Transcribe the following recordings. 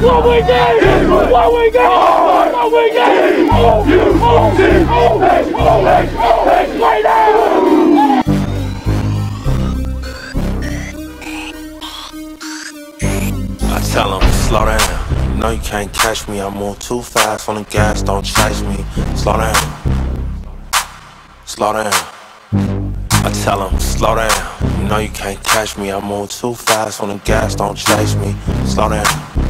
What we need! What we got! What we got! Right now! I tell them, slow down. No, you can't catch me. I move too fast on the gas, don't chase me. Slow down. Slow down. I tell them, slow down. You know you can't catch me. I move too fast on the gas, don't chase me. Slow down.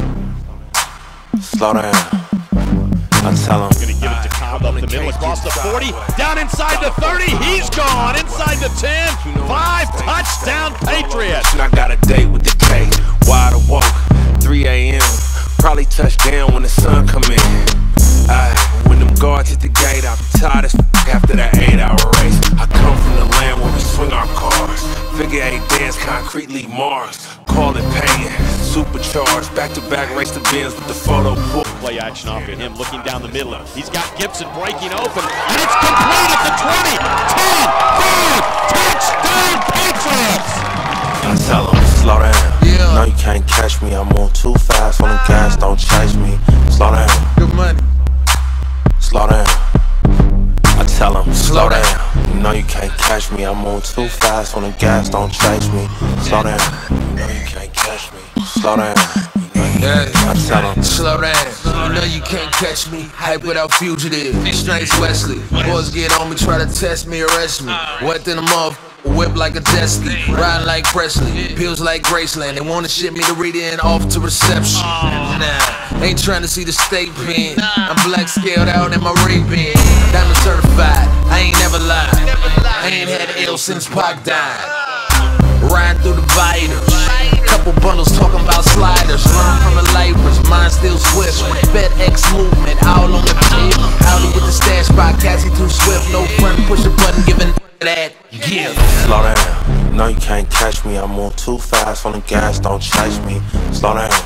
Slow down. I tell them. Gonna give it to Cobb up the middle, across the 40, down inside the 30. He's gone inside the 10. 5 touchdown Patriots. And I got a date with the K, wide awoke, 3 a.m. Probably touch down when the sun come in. When them guards hit the gate, I'll be tired as after that 8-hour race. I come from the land where we swing our cars. Figure 8 dance, concretely Mars. Call it paying, supercharged. Back-to-back race to Benz with the photo book. Play action off at him, looking down the middle. He's got Gibson breaking open, and it's complete at the 20. 10, 5, touchdown Patriots! I tell them, slow down. No, you can't catch me. I move too fast on the gas, don't chase me. Slow down. Good money. Slow down. I tell them, slow down. You know you can't catch me. I move too fast on the gas, don't chase me. Slow down. You know you can't catch me. Slow down. I tell them, slow down. You know you can't catch me. Hype without fugitive. Straight Wesley. Boys get on me, try to test me, arrest me. Wet in the mouth. Whip like a Destiny, riding like Presley, pills like Graceland. They wanna ship me to read in off to reception. Nah, ain't trying to see the state pen. I'm black scaled out in my Ray-Ban. Diamond certified, I ain't never lied. I ain't had L since Pac died. Riding through the vitals, couple bundles talking about sliders. Learn from the lifers, mine still swift. FedEx movement, all on the tip. Howdy with the stash by Cassie too swift. No front, push a button, giving that gift. Slow down. No, you can't catch me. I move too fast on the gas, don't chase me. Slow down.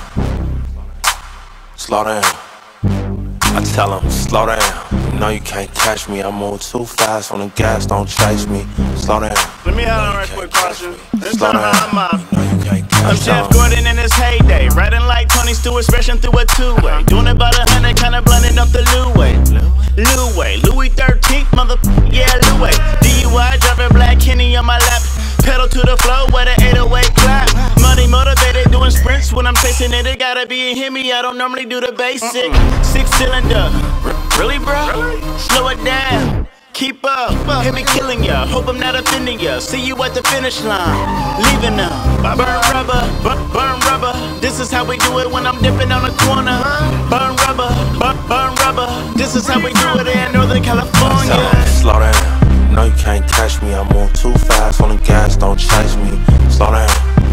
Slow down. I tell them, slow down. No, you can't catch me. I move too fast on the gas, don't chase me. Slow down. Let me have a right quick caution. This Slow time down. I'm I'm Jeff Gordon in his heyday, riding like Tony Stewart, smashing through a two-way, doing about 100, kinda blending up the Louis, Louis 13th, mother, yeah, Louis. DUI, driving black Kenny on my lap, pedal to the flow with an 808 clap. Money motivated, doing sprints when I'm chasing it. It gotta be a Hemi, I don't normally do the basic. 6-cylinder, really, bro? Slow it down. Keep up, hit me killing ya. Hope I'm not offending ya. See you at the finish line, leaving them. Burn rubber, burn rubber. This is how we do it when I'm dipping on the corner. Burn rubber, burn rubber. This is how we do it in Northern California. Slow down. No, you can't catch me. I move too fast on the gas, don't chase me. Slow down.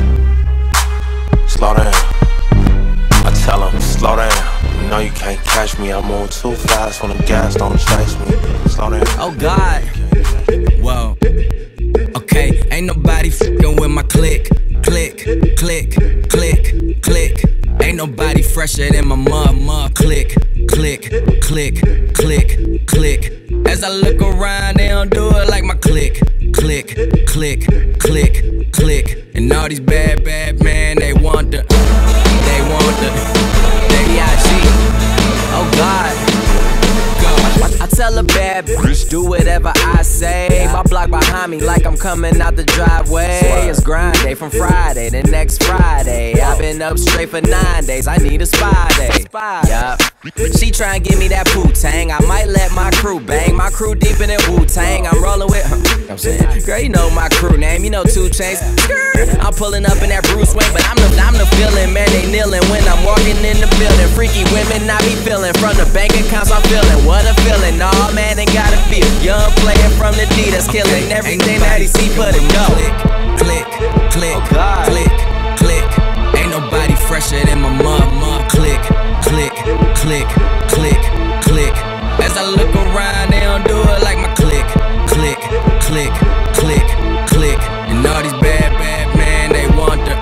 Slow down. I tell them, slow down. You know you can't catch me. I move too fast on the gas, don't chase me. Slow down. Oh God. Whoa. Okay, ain't nobody fucking with my click. Click, click, click, click. Ain't nobody fresher than my mud. Click, click, click, click, click. As I look around, they don't do it like my click. Click, click, click, click. And all these bad man, they want the baby IG. Oh God. I tell a bad bitch, do whatever I say. My block behind me like I'm coming out the driveway. It's grind day from Friday to next Friday. I've been up straight for 9 days, I need a spy day. Yup. She try and give me that Wu-Tang. I might let my crew bang. My crew deep in that Wu-Tang. I'm rolling with her. You know what I'm saying? Girl, you know my crew name. You know 2 Chainz. I'm pulling up in that Bruce Wayne, but I'm the feeling. Man, they kneeling when I'm walking in the building. Freaky women I be feeling. From the bank accounts I'm feeling. What a feeling. Nah, man, they gotta feel. Young player from the D that's killing everything that he see, put it go. Click, click, click, click, click. Ain't nobody fresher than my mud. Click, click, click, click, click. As I look around, they don't do it like my click. Click, click, click, click. And all these bad man, they want the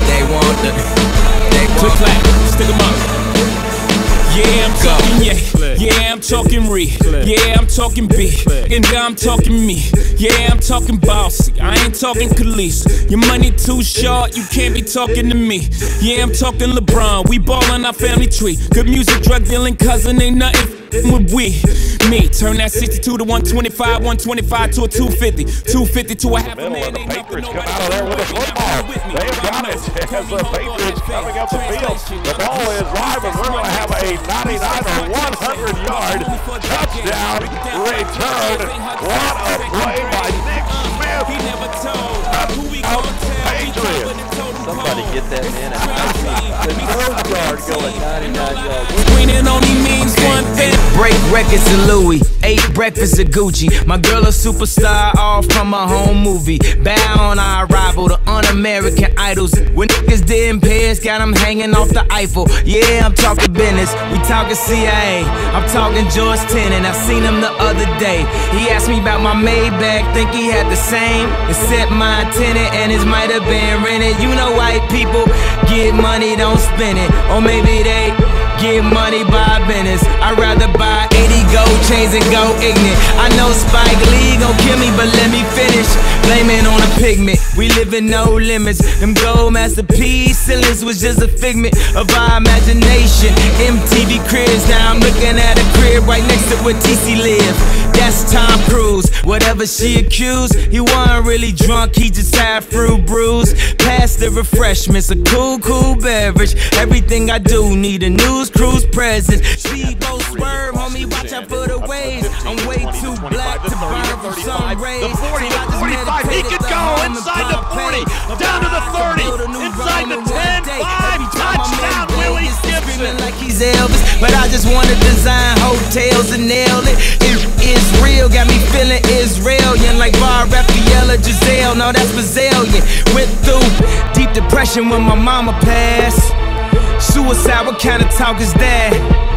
click, clack, stick 'em up. Yeah, I'm talking, yeah, I'm talking re. Yeah, I'm talking B. And I'm talking me. Yeah, I'm talking bossy. I ain't talking Khalees. Your money too short, you can't be talking to me. Yeah, I'm talking LeBron. We ballin' our family tree. Good music, drug dealing cousin, ain't nothing with we. Me, turn that 62 to 125, 125 to a 250, 250 to a half a man. The Patriots come out of there with a football. They've got it as the Patriots coming up the field. The ball is live, and we're going to have a 99 or 100-yard touchdown return. What a play by Nick Smith. He never told who we gonna tell. Patriots. Somebody get that man out. The third yard going 99 yards. Winning only means one thing. Break records of Louis, 8 breakfasts of Gucci. My girl a superstar, all from a home movie. Bow on our arrival, the un-American idols. When niggas didn't pay us, got them hanging off the Eiffel. Yeah, I'm talking business, we talking CIA. I'm talking George Tenet, I seen him the other day. He asked me about my Maybach, think he had the same. Except my tenant and his might have been rented. You know white people get money, don't spend it. Or maybe they get money by business. I'd rather buy 80 gold chains and go ignorant. I know Spike Lee gon' kill me, but let me finish. Blame it on a pigment, we live in no limits. Them gold masterpiece ceilings was just a figment of our imagination. MTV cribs, now I'm looking at a crib right next to where TC live. That's Tom Cruise, whatever she accused. He wasn't really drunk, he just had fruit brews. Pass the refreshments, a cool beverage. Everything I do need a news cruise presence. Speedboat swerve, homie, watch out for the waves. I'm way too black to burn from sun rays. The 40, the 45, he could go inside the 40, down to the 30, inside the 10, 5, touchdown, Willie Gibson. Like he's Elvis, but I just wanna design hotels and nail it. It's real, got me feeling Israelian, like Bar Raphael or Giselle. No, that's Brazilian. Went through deep depression when my mama passed. Suicide, what kind of talk is that?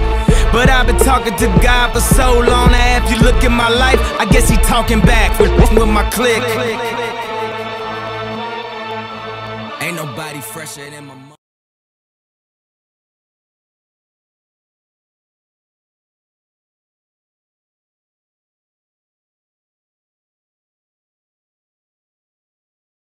But I've been talking to God for so long. Now if you look at my life, I guess he talking back with my clique. Ain't nobody fresher than my mom.